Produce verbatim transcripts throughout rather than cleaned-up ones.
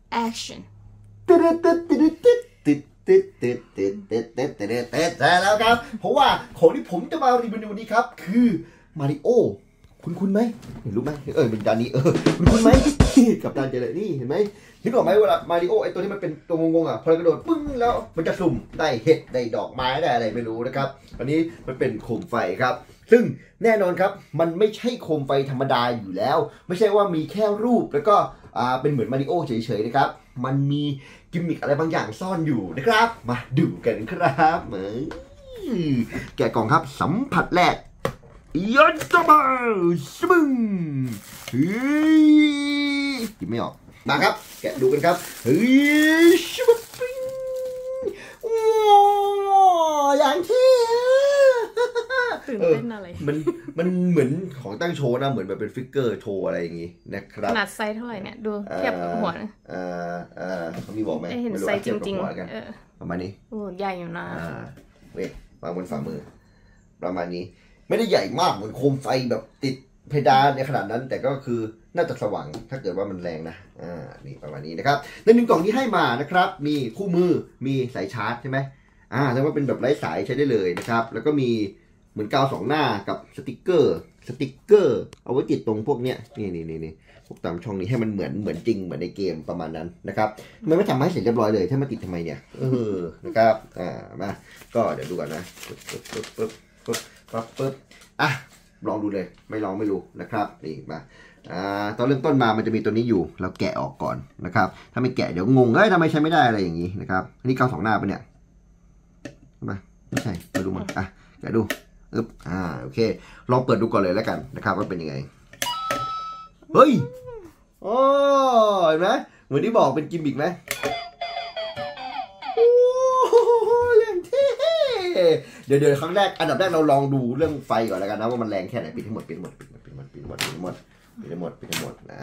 action ติดติดติดติดติดติดติดติดติดติดติดติดแต่แล้วครับเพราะว่าของที่ผมจะมารีวิวในวันนี้ครับคือมาริโอคุณคุณไหมเห็นรู้ไหมเออเป็นจานนี้เออคุณคุณไหมกับจานเจเลยนี่เห็นไหมนึกออกไหมเวลามาริโอไอตัวที่มันเป็นตัวงงๆอ่ะพอกระโดดปึ้งแล้วมันจะสุ่มได้เห็ดได้ดอกไม้ได้อะไรไม่รู้นะครับอันนี้มันเป็นโคมไฟครับซึ่งแน่นอนครับมันไม่ใช่โคมไฟธรรมดาอยู่แล้วไม่ใช่ว่ามีแค่รูปแล้วก็อ่าเป็นเหมือนมาริโอเฉยๆนะครับมันมีกิมมิคอะไรบางอย่างซ่อนอยู่นะครับมาดูกันครับเหมือนแกะกล่องครับสัมผัสแรกยัดเข้าไปซึ่งเฮ้ยกินไม่ออกมาครับแกะดูกันครับเฮ้ยชุบปิ้งว้าวอย่างที่ตื่นเต้นอะไรมันมันเหมือนของตั้งโชว์นะเหมือนแบบเป็นฟิกเกอร์โชว์อะไรอย่างงี้นะครับขนาดไซส์เท่าไหร่เนี่ยดูเทียบกับหัวนะอ่าอ่าเขามีบอกไหมเห็นไซส์จริงๆประมาณนี้โอ้ใหญ่อยู่นะอ่าเว้ยวางบนฝ่ามือประมาณนี้ไม่ได้ใหญ่มากเหมือนโคมไฟแบบติดเพดานในขนาดนั้นแต่ก็คือน่าจะสว่างถ้าเกิดว่ามันแรงนะอ่านี่ประมาณนี้นะครับในหนึ่งกล่องที่ให้มานะครับมีคู่มือมีสายชาร์จใช่ไหมอ่าแสดงว่าเป็นแบบไร้สายใช้ได้เลยนะครับแล้วก็มีเหมือนกาวสองหน้ากับสติกเกอร์สติกเกอร์เอาไว้ติดตรงพวกเนี้ยนี่นี่นี่นี่พวกตามช่องนี้ให้มันเหมือนเหมือนจริงเหมือนในเกมประมาณนั้นนะครับมันไม่ทำให้เสร็จเรียบร้อยเลยถ้ามาติดทำไมเนี่ยเออนะครับอ่ามาก็เดี๋ยวดูก่อนนะปึ๊บปึ๊บปึ๊บปึ๊บปึ๊บปึ๊บปึ๊บอ่ะลองดูเลยไม่ลองไม่รู้นะครับนี่มาอ่าตอนเริ่มต้นมามันจะมีตัวนี้อยู่เราแกะออกก่อนนะครับถ้าไม่แกะเดี๋ยวงงเอ้ยทำไมใช้ไม่ได้อะไรอย่างนี้นะครับอันนี้กาวสองหน้าปะเนี่ยใช่ไหมไม่ใช่มาดูมันอ่ะแกะดูอึ๊บอ่าโอเคลองเปิดดูก่อนเลยแล้วกันนะครับว่าเป็นยังไงเฮ้ยโอ้เห็นไหมเหมือนที่บอกเป็นกิมมิกไหมโอ้ยังเท่เดี๋ยวเดี๋ยวครั้งแรกอันดับแรกเราลองดูเรื่องไฟก่อนแล้วกันนะว่ามันแรงแค่ไหนปิดให้หมดปิดหมดปิดหมดปิดหมดปิดหมดปิดหมดปิดหมดปิดหมดนะ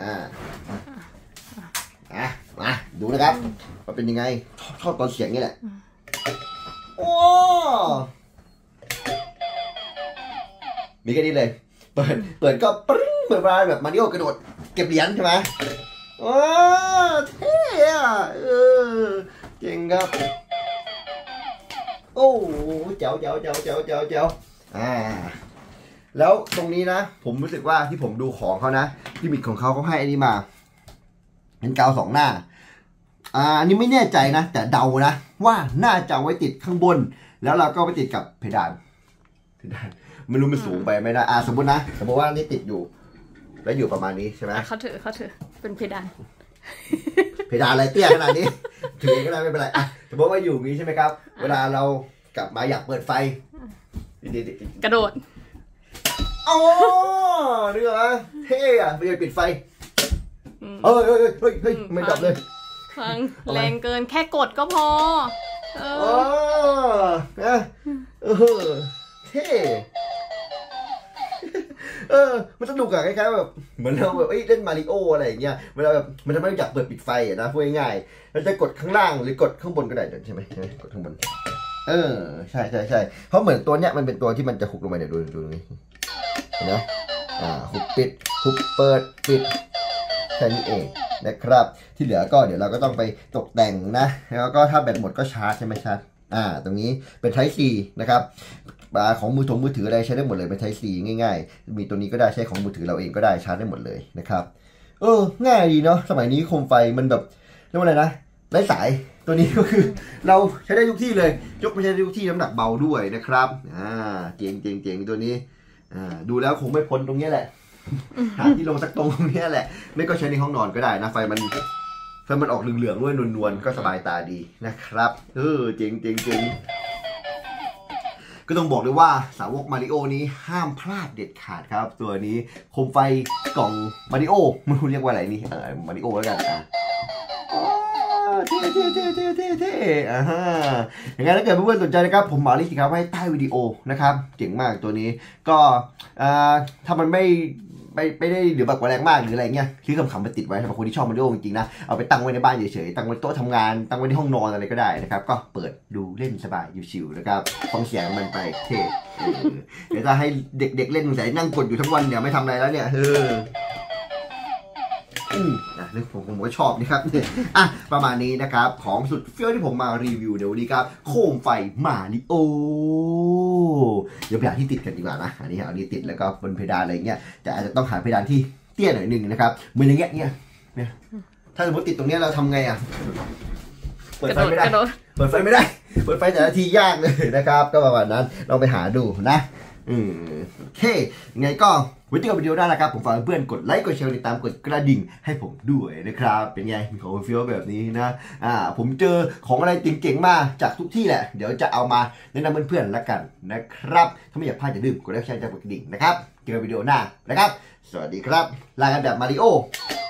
อ่ะมาดูนะครับว่าเป็นยังไงชอบตอนเสียงนี่แหละโอ้มีแค่นี้เลยเปิดเปิดก็ปริ้งเหมือนว่าแบบมาริโอกระโดดเก็บเหรียญใช่ไหมโอ้เท่อะเออเจ๋งครับโอ้เจ๋วเจ๋วเจ๋วเจ๋วเจ๋วเจ๋วอ่าแล้วตรงนี้นะผมรู้สึกว่าที่ผมดูของเขานะกิมมิคของเขาเขาให้อันนี้มาเป็นกาวสองหน้าอ่าอันนี้ไม่แน่ใจนะแต่เดานะว่าน่าจะไว้ติดข้างบนแล้วเราก็ไปติดกับเพดานเพดานไม่รู้มันสูงไปไม่ได้อ่าสมมตินะสมมติว่านี่ติดอยู่แล้วอยู่ประมาณนี้ใช่ไหมเขาถือเขาถือเป็นเพดานเพดานอะไรเตี้ยขนาดนี้ถือก็ได้ไม่เป็นไรอ่ะสมมติว่าอยู่นี้ใช่ไหมครับเวลาเรากลับมาอยากเปิดไฟกระโดดอ๋อนี่เหรอเท่อะไปปิดไฟเฮ้ยเฮ้ยเฮ้ยเฮ้ยไม่ดับเลยฟังแรงเกินแค่กดก็พอเออเออเท่เออมันสนุกอะคล้ายๆแบบเหมือนเราแบบเล่นมาริโออะไรอย่างเงี้ยเวลาแบบมันจะไม่อยากเปิดปิดไฟอะนะพูดง่ายๆเราจะกดข้างล่างหรือกดข้างบนก็ได้ใช่ไหมกดข้างบนเออใช่ใช่ใช่เพราะเหมือนตัวเนี้ยมันเป็นตัวที่มันจะหุบลงไปเดี๋ยวดูดูนี่เห็นไหมอ่าหุบปิดหุบเปิดปิดแค่นี้เองนะครับที่เหลือก็เดี๋ยวเราก็ต้องไปตกแต่งนะแล้วก็ถ้าแบตหมดก็ชาร์จใช่ไหมชาร์จอ่าตรงนี้เป็น Type C นะครับของมือถงมือถืออะไรใช้ได้หมดเลยเป็น Type C ง่ายๆมีตัวนี้ก็ได้ใช้ของมือถือเราเองก็ได้ชาร์จได้หมดเลยนะครับเออง่ายดีเนาะสมัยนี้โคมไฟมันแบบเรียกว่าอะไรนะไร้สายตัวนี้ก็คือเราใช้ได้ทุกที่เลยยกไปใช้ได้ทุกที่น้ำหนักเบาด้วยนะครับอ่าเจ๋งเจ๋งเจ๋งตัวนี้อ่าดูแล้วคงไม่พ้นตรงนี้แหละหาที่ลงสักตรงตรงนี้แหละไม่ก็ใช้ในห้องนอนก็ได้นะไฟมันไฟมันออกเหลืองๆด้วยนวลๆก็สบายตาดีนะครับเออเจ๋งเจ๋งเจ๋งก็ต้องบอกเลยว่าสาวกมาริโอนี้ห้ามพลาดเด็ดขาดครับตัวนี้โคมไฟกล่องมาริโอไม่รู้เรียกว่าอะไรนี่เออมาริโอแล้วกันอ่ะเท่เท่เท่เท่เท่เท่อ่าอย่างนั้นถ้าเกิดเพื่อนๆสนใจนะครับผมหมาลิงก์ครับไว้ใต้วิดีโอนะครับเจ๋งมากตัวนี้ก็อ่าถ้ามันไม่ไม่ไม่ได้หรือแบบแรงมากหรืออะไรเงี้ยซื้อขำๆไปติดไว้สำหรับคนที่ชอบมาริโอจริงๆนะเอาไปตั้งไว้ในบ้านเฉยๆตั้งไว้โต๊ะทำงานตั้งไว้ในห้องนอนอะไรก็ได้นะครับก็เปิดดูเล่นสบายชิวๆนะครับฟังเสียงมันไปเท่เดี๋ยวจะให้เด็กๆเล่นใส่นั่งกดอยู่ทั้งวันเนี่ยไม่ทำอะไรแล้วเนี่ยเอออืมนะเรื่องผมผมก็ชอบนะครับอ่ะประมาณนี้นะครับของสุดเฟี้ยวที่ผมมารีวิวเดี๋ยววันนี้ครับโคมไฟมาริโอเดี๋ยวไปหาที่ติดกันดีกว่านะอันนี้เอาอันนี้ติดแล้วก็บนเพดานอะไรเงี้ยแต่อาจจะต้องหาเพดานที่เตี้ยหน่อยนึงนะครับเหมือนอย่างเงี้ยเนี่ยเนี่ยถ้าสมมติติดตรงนี้เราทำไงอ่ะเปิดไฟไม่ได้เปิดไฟไม่ได้เปิดไฟแต่ละทียากเลยนะครับก็ประมาณนั้นลองไปหาดูนะอืมโอเคยังไงก็ไว้เจอกันวิดีโอหน้านะครับผมฝากเพื่อนกดไลค์กดแชร์ติดตามกดกระดิ่งให้ผมด้วยนะครับเป็นไงมีของเฟี้ยวแบบนี้นะอ่าผมเจอของอะไรเจ๋งๆมาจากทุกที่แหละเดี๋ยวจะเอามาแนะนำเพื่อนๆแล้วกันนะครับถ้าไม่อยากพลาดอย่าลืมกดไลค์แชร์กดกระดิ่งนะครับเจอกันวิดีโอหน้านะครับสวัสดีครับลากันแบบมาริโอ